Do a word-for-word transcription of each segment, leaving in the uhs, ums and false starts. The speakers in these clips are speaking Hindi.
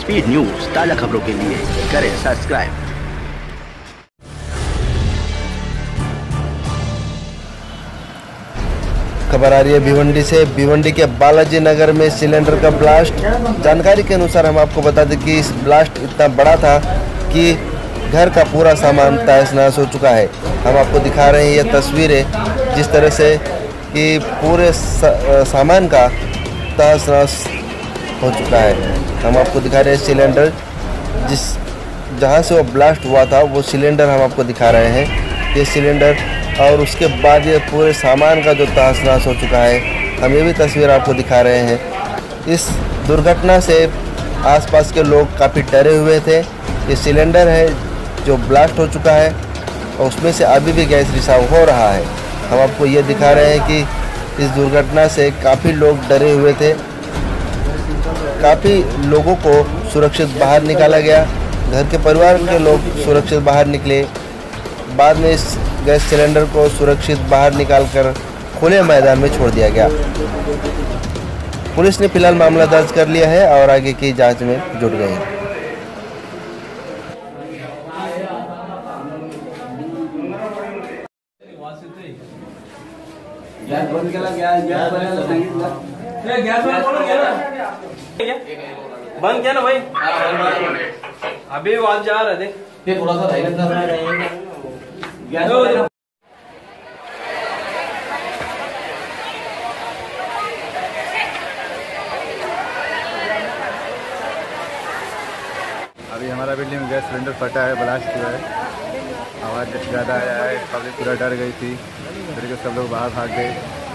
स्पीड न्यूज ताजा खबरों के लिए करें सब्सक्राइब। खबर आ रही है भिवंडी से। भिवंडी के बालाजी नगर में सिलेंडर का ब्लास्ट। जानकारी के अनुसार हम आपको बता दें कि इस ब्लास्ट इतना बड़ा था कि घर का पूरा सामान तहस नहस हो चुका है। हम आपको दिखा रहे हैं ये तस्वीरें जिस तरह से कि पूरे सामान का तहस नहस हो चुका है। हम आपको दिखा रहे हैं सिलेंडर जिस जहाँ से वो ब्लास्ट हुआ था वो सिलेंडर हम आपको दिखा रहे हैं। ये सिलेंडर और उसके बाद ये पूरे सामान का जो तहस नहस हो चुका है, हम ये भी तस्वीर आपको दिखा रहे हैं। इस दुर्घटना से आसपास के लोग काफ़ी डरे हुए थे। ये सिलेंडर है जो ब्लास्ट हो चुका है और उसमें से अभी भी गैस रिसाव हो रहा है। हम आपको ये दिखा रहे हैं कि इस दुर्घटना से काफ़ी लोग डरे हुए थे। काफ़ी लोगों को सुरक्षित बाहर निकाला गया। घर के परिवार के लोग सुरक्षित बाहर निकले। बाद में इस गैस सिलेंडर को सुरक्षित बाहर निकालकर खुले मैदान में छोड़ दिया गया। पुलिस ने फिलहाल मामला दर्ज कर लिया है और आगे की जांच में जुट गई है। गॅस बंद केला, गॅस गॅस बनायला सांगितलं. ते गॅस बंद केला, बंद किया ना भाई. अभी आवाज जा रहा है. ते थोड़ा सा साइलेंट करना है. गैस अभी हमारा बिल्डिंग में गैस सिलेंडर फटा है, ब्लास्ट हुआ है, आवाज़ ज़्यादा आया है, पब्लिक पूरा डर गई थी, फिर के सब लोग बाहर भाग गए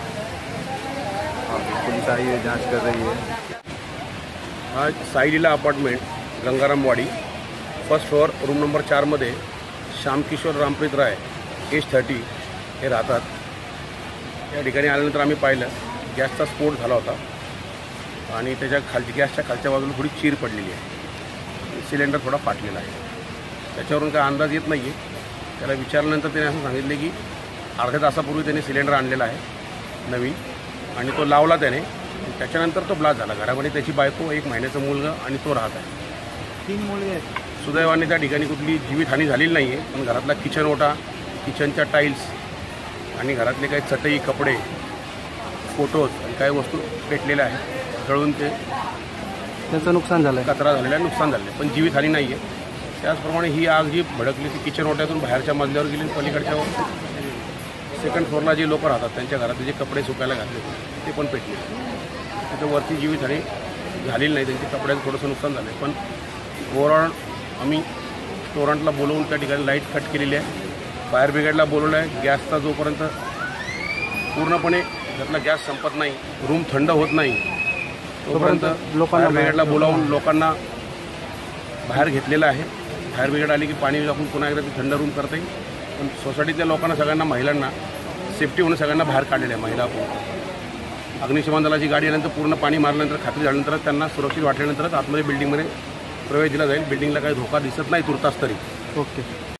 और पुलिस आई है, जांच कर रही है। आज Saileela apartment Gangaramwadi first floor room number चारमध्ये श्यामकिशोर रामप्रीत राय एज थर्टी हे राहतात। या ठिकाणी आल्यानंतर आम्ही पाहिलं गॅसचा स्फोट झाला होता आणि त्याच्या खालची गॅसच्या खालच्या बाजूला थोडी चीर पडलेली आहे। सिलेंडर थोडा फाटलेला आहे। त्याच्यावरून काय अंदाज येत नाही आहे। त्याला विचारल्यानंतर त्याने असं सांगितले की अर्ध्या तासापूर्वी त्याने सिलेंडर आणलेला आहे नवीन आणि तो लावला त्याने, त्याच्यानंतर तो ब्लास्ट झाला। घरामध्ये त्याची बायको, एक महिन्याचा मुलगा आणि तो राहत आहे। तीन मुलगे आहेत। सुदैवाने त्या ठिकाणी कुठली जीवितहानी झालेली नाही आहे, पण घरातला किचन ओटा, किचनच्या टाईल्स आणि घरातले काही चटई, कपडे, फोटोज आणि काही वस्तू पेटलेल्या आहेत। जळून ते त्याचं नुकसान झालं, कचरा झालेला आहे, नुकसान झालं आहे, पण जीवितहानी नाही आहे। त्याचप्रमाणे ही आग जी भडकली ती किचन ओट्यातून बाहेरच्या मजल्यावर गेली, पलीकडच्या सेकंड फ्लोअरला जे लोक राहतात त्यांच्या घरातले जे कपडे सुकायला घातले ते पण पेटले। तिथं वरती जीवितहानी झालेली नाही, त्यांच्या कपड्याचं थोडंसं नुकसान झालं आहे, पण ओव्हरऑल आम्ही टोरंटला बोलवून त्या ठिकाणी लाईट कट केलेली आहे, फायर ब्रिगेडला बोलवलं आहे। गॅसचा जोपर्यंत पूर्णपणे त्यातला गॅस संपत नाही, रूम थंड होत नाही तोपर्यंत फायर ब्रिगेडला बोलावून लोकांना बाहेर घेतलेलं आहे। फायर ब्रिगेड आली की पाणी टाकून पुन्हा एकदा ती थंड रूम करता येईल, पण सोसायटीतल्या लोकांना, सगळ्यांना, महिलांना सेफ्टी म्हणून सगळ्यांना बाहेर काढलेलं आहे। महिला अग्निशमन दलाची गाडी आल्यानंतर पूर्ण पाणी मारल्यानंतर, खात्री झाल्यानंतर त्यांना सुरक्षित वाटल्यानंतरच आतमध्ये बिल्डिंगमध्ये प्रवेश दिला जाईल। बिल्डिंगला काही धोका दिसत नाही तुर्तास तरी। ओके.